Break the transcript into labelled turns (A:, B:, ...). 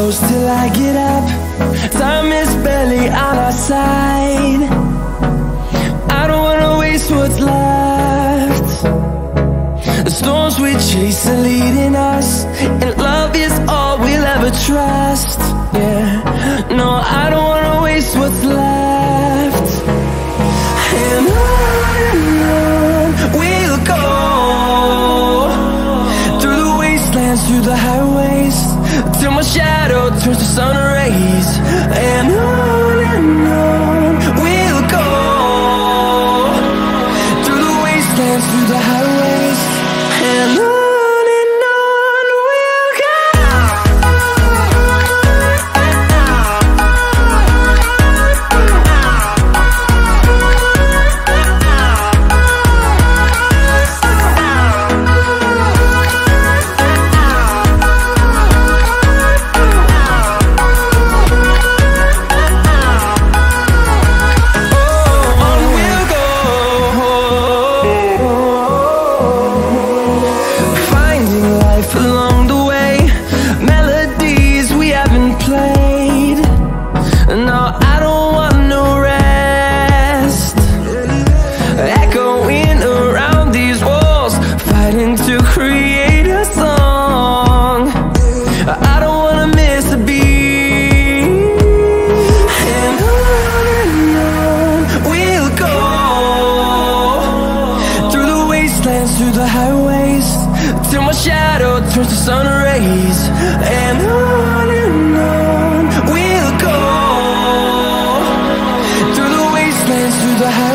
A: close till I get up. Time is barely on our side. I don't wanna waste what's left. The storms we chase are leading us, and love is all we'll ever trust. Yeah, no, I don't wanna waste what's left. And on we'll go, through the wastelands, through the highways, till my shadow turns to sun rays. And on we'll go, through the wastelands, through the highways, and on. Through the highways, till my shadow turns to sun rays. And on we'll go, through the wastelands, through the highways.